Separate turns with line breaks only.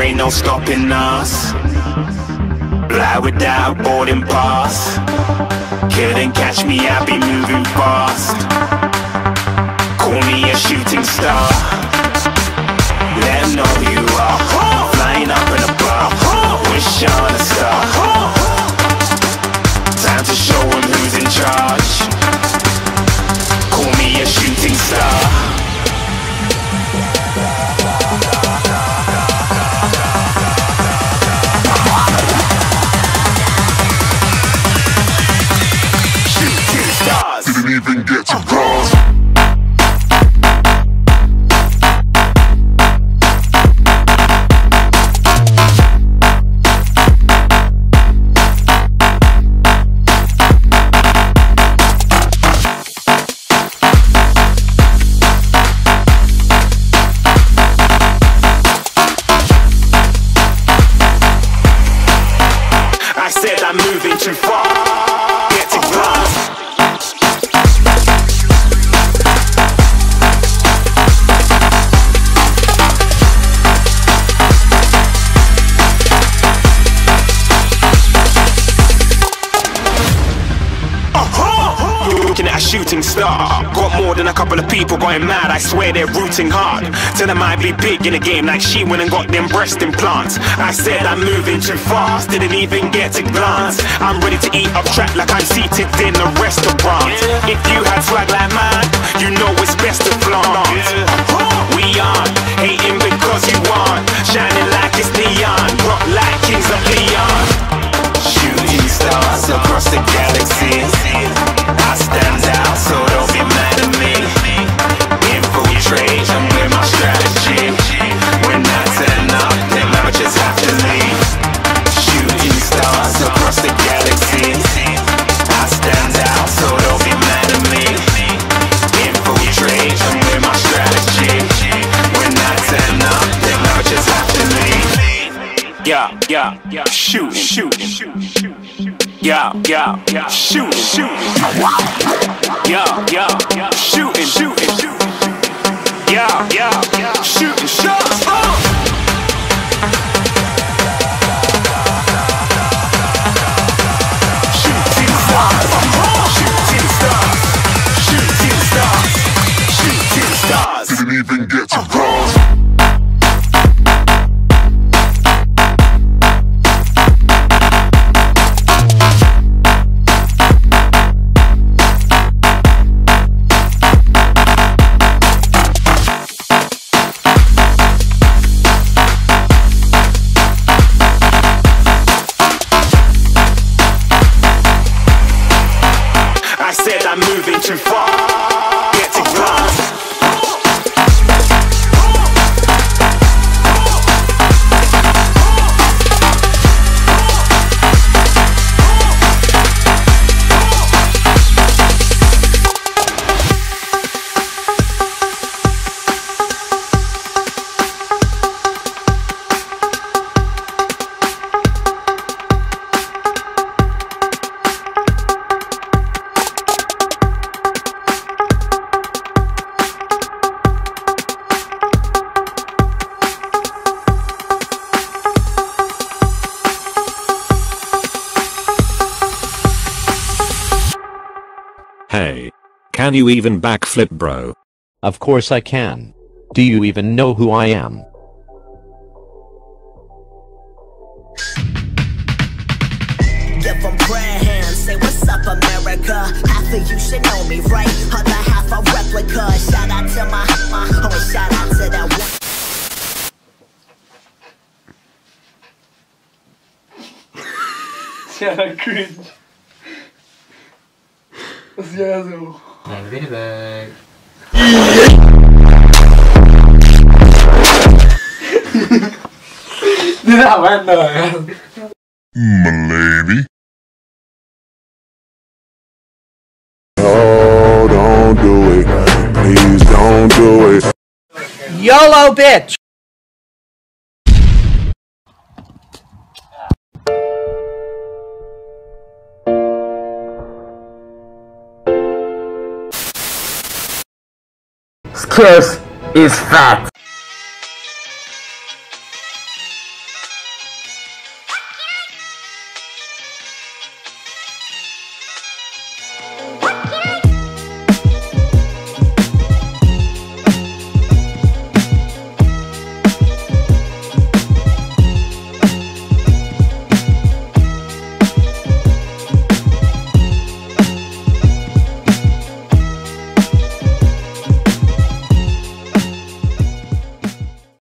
ain't no stopping us. Fly without boarding pass. Couldn't catch me, I be moving fast. Call me a shooting star. Let 'em know who you are. Flying up in a bar. Wish on a star. Time to show 'em who's in charge. Call me a shooting star. Shooting stars.
Didn't even get to cross.
I said I'm moving too far. Get to glass. You're looking at a shooting star. Got more than a couple of people going mad. I swear they're rooting hard. Tell them I be big in the game like she went and got them breast implants. I said I'm moving too fast. Didn't even get to glance. I'm ready to eat up track like I'm seated in a restaurant. If you had swag like mine, you know it's best to flaunt. We aren't hating because you aren't. Shining like it's neon. Rock like kings of Leon. Shooting stars across the galaxy. I stand out, so don't be mad at me. Infiltrate, I'm with my strategy. When I turn up, them amateurs have to leave. Shooting stars across the galaxy. I stand out, so don't be mad at me. Infiltrate, I'm with my strategy. When I turn up, them amateurs have to leave. Yeah, shooting. Yeah, shooting. Yeah, shooting. Yeah, shooting shots. Shooting stars. Shooting stars. Shooting stars. Shooting stars.
Didn't even get to cross.
I said I'm moving too far. Get to glass.
Hey. Can you even backflip, bro?
Of course I can. Do you even know who I am?
Give them prayer hands, say what's up America. Half of you should know me, right? Other half a replica. Shout out to my oh, shout out to that one.
Jävla cringe. Vad ska jag så?
Nej, det är väg.
Det där var ändå ögat.
My lady. Oh, don't do it. Please don't do it.
YOLO bitch!
Kiss is fat.